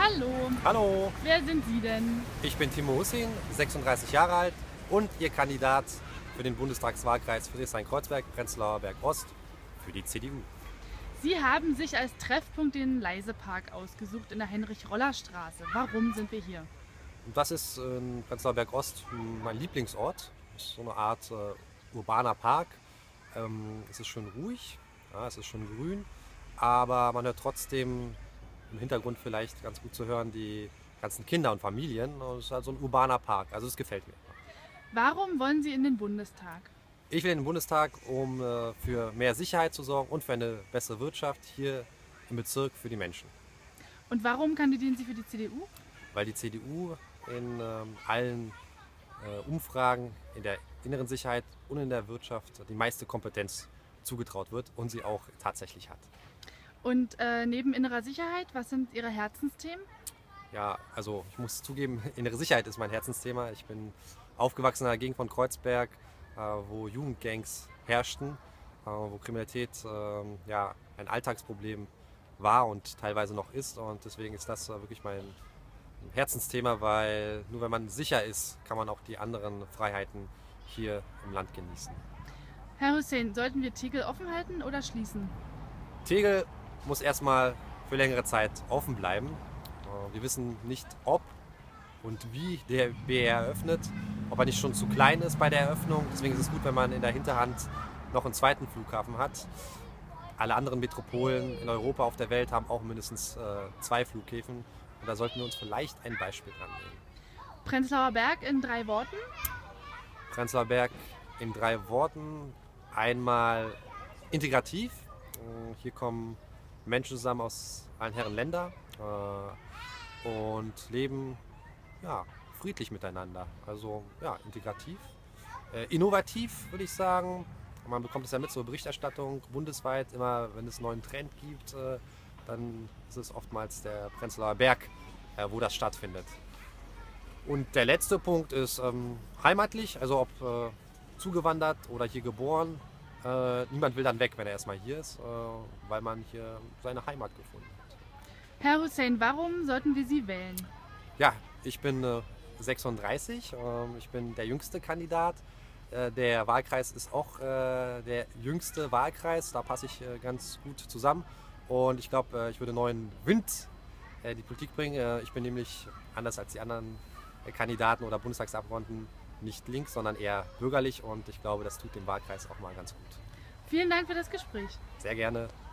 Hallo, Hallo, wer sind Sie denn? ich bin Timo Hussein, 36 Jahre alt und Ihr Kandidat für den Bundestagswahlkreis Friedrichshain-Kreuzberg, Prenzlauer Berg Ost für die CDU. Sie haben sich als Treffpunkt den Leisepark ausgesucht in der Heinrich-Roller-Straße. Warum sind wir hier? Und das ist in Prenzlauer Berg Ost mein Lieblingsort. Das ist so eine Art urbaner Park. Es ist schön ruhig, ja, es ist schön grün, aber man hört trotzdem im Hintergrund vielleicht ganz gut zu hören die ganzen Kinder und Familien. Und es ist halt so ein urbaner Park, also es gefällt mir. Warum wollen Sie in den Bundestag? Ich will in den Bundestag, um für mehr Sicherheit zu sorgen und für eine bessere Wirtschaft hier im Bezirk für die Menschen. Und warum kandidieren Sie für die CDU? Weil die CDU in allen Umfragen in der inneren Sicherheit und in der Wirtschaft die meiste Kompetenz zugetraut wird und sie auch tatsächlich hat. Und neben innerer Sicherheit, was sind Ihre Herzensthemen? Ja, also ich muss zugeben, innere Sicherheit ist mein Herzensthema. Ich bin aufgewachsen in der Gegend von Kreuzberg, wo Jugendgangs herrschten, wo Kriminalität ja, ein Alltagsproblem war und teilweise noch ist. Und deswegen ist das wirklich mein Herzensthema, weil nur wenn man sicher ist, kann man auch die anderen Freiheiten hier im Land genießen. Herr Hussein, sollten wir Tegel offen halten oder schließen? Tegel muss erstmal für längere Zeit offen bleiben. Wir wissen nicht, ob und wie der BER eröffnet, ob er nicht schon zu klein ist bei der Eröffnung. Deswegen ist es gut, wenn man in der Hinterhand noch einen zweiten Flughafen hat. Alle anderen Metropolen in Europa, auf der Welt haben auch mindestens zwei Flughäfen. Und da sollten wir uns vielleicht ein Beispiel dran nehmen. Prenzlauer Berg in 3 Worten? Prenzlauer Berg in 3 Worten. Einmal integrativ. Hier kommen Menschen zusammen aus allen Herren Länder und leben ja, friedlich miteinander. Also ja, integrativ. Innovativ würde ich sagen. Man bekommt es ja mit, so Berichterstattung bundesweit, immer wenn es einen neuen Trend gibt, dann ist es oftmals der Prenzlauer Berg, wo das stattfindet. Und der letzte Punkt ist heimatlich, also ob zugewandert oder hier geboren. Niemand will dann weg, wenn er erstmal hier ist, weil man hier seine Heimat gefunden hat. Herr Hussein, warum sollten wir Sie wählen? Ja, ich bin 36, ich bin der jüngste Kandidat. Der Wahlkreis ist auch der jüngste Wahlkreis, da passe ich ganz gut zusammen. Und ich glaube, ich würde neuen Wind in die Politik bringen. Ich bin nämlich, anders als die anderen Kandidaten oder Bundestagsabgeordneten, nicht links, sondern eher bürgerlich. Und ich glaube, das tut dem Wahlkreis auch mal ganz gut. Vielen Dank für das Gespräch. Sehr gerne.